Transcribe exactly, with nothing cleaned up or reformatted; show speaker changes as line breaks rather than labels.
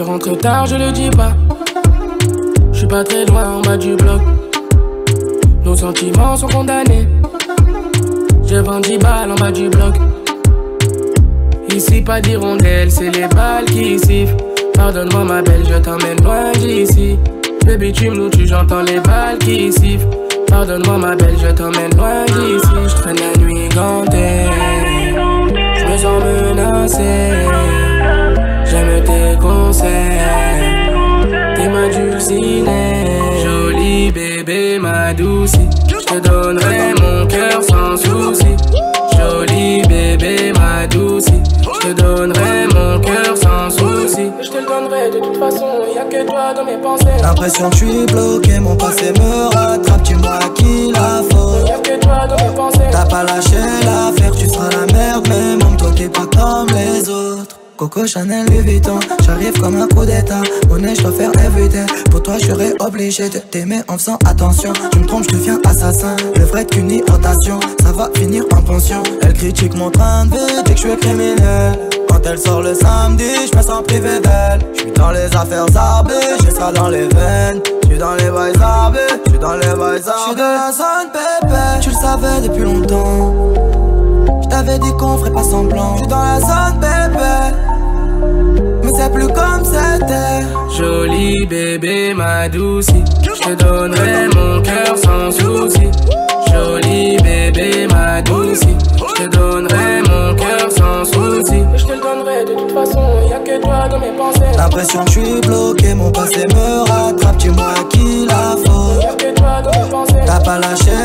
Je rentre tard, je le dis pas. Je suis pas très loin en bas du bloc. Nos sentiments sont condamnés. Je vends dix balles en bas du bloc. Ici pas d'hirondelle, c'est les balles qui sifflent. Pardonne-moi ma belle, je t'emmène loin d'ici. Baby tu me loues, tu j'entends les balles qui sifflent. Pardonne-moi ma belle, je t'emmène loin d'ici. Je traîne la nuit gantée, je me sens menacé. J'aime tes conseils, t'es ma dulcinée. Jolie bébé, ma douce, je te donnerai mon cœur sans souci. Jolie bébé, ma douce, je te donnerai mon cœur sans souci. Je te le donnerai de toute façon, y'a que toi dans mes pensées.
L'impression que je suis bloqué, mon passé me rattrape. Dis-moi à qui la faute.
Y'a que toi dans mes pensées.
T'as pas lâché l'affaire, tu seras la merde. Mais même toi qui es pas comme les autres. Coco Chanel Louis Vuitton, j'arrive comme un coup d'état. Monnaie je dois faire everyday. Pour toi je serais obligé de t'aimer en faisant attention. Tu me trompes, je deviens assassin. Le vrai qu'une irritation, ça va finir en pension. Elle critique mon train de vie, dès que je suis criminel. Quand elle sort le samedi, je me sens privé d'elle. Je suis dans les affaires arbées, j'ai ça dans les veines. Je suis dans les bails arbés, je suis dans les bails arbés. Je suis dans la zone pépé, tu le savais depuis longtemps. Je t'avais dit qu'on ferait pas semblant. Je suis dans la zone bébé, mais c'est plus comme c'était.
Jolie bébé, ma douce, je te donnerai mon cœur sans souci. Jolie bébé, ma douce, je te donnerai mon cœur sans souci. Je te le donnerai de toute façon, y'a que toi dans mes pensées.
L'impression que je suis bloqué, mon passé me rattrape. Dis-moi à qui la faute.
Y'a que toi dans mes pensées.
T'as pas lâché